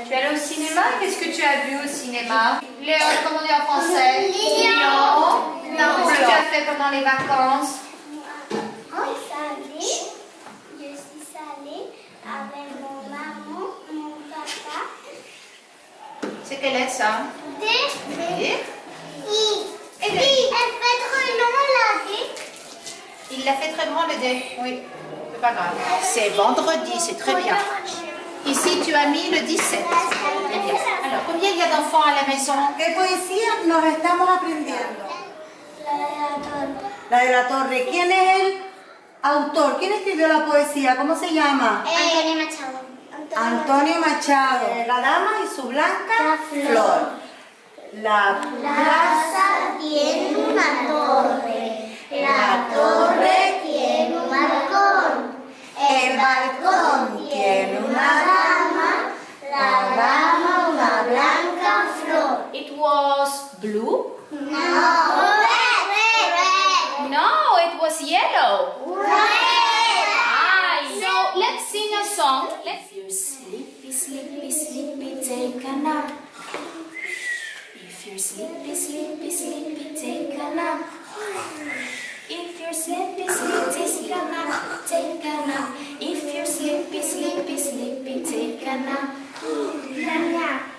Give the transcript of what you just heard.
Tu es allé au cinéma? Qu'est-ce que tu as vu au cinéma? Léon, comment on dit en français? Léon. Qu'est-ce que tu as fait pendant les vacances? Je suis allée avec mon maman, mon papa. C'est quelle lettre ça? D. D. Elle fait trop long la D. Il l'a fait très grand le D. Oui, c'est pas grave. C'est vendredi, c'est très bien. Ici, tu as mis le 17. Très bien. Alors, combien il y a d'enfants à la maison? ¿Qué poesía nos estamos aprendiendo? La de la Torre. ¿Quién es el autor? ¿Quién escribió la poesía? ¿Cómo se llama? Antonio Machado. Antonio Machado. La dama y su blanca flor. La Plaza tiene una torre. La torre tiene un balcón. El balcón tiene una dama, la dama una blanca flor. It was blue? No. Red. No, it was yellow. Red. So let's sing a song. If you're sleepy, sleepy, sleepy, take a nap. If you're sleepy, sleepy, sleepy, take a nap. If you're sleepy, sleepy, take a nap, take a nap. If you're sleepy, sleepy, sleepy, take a nap.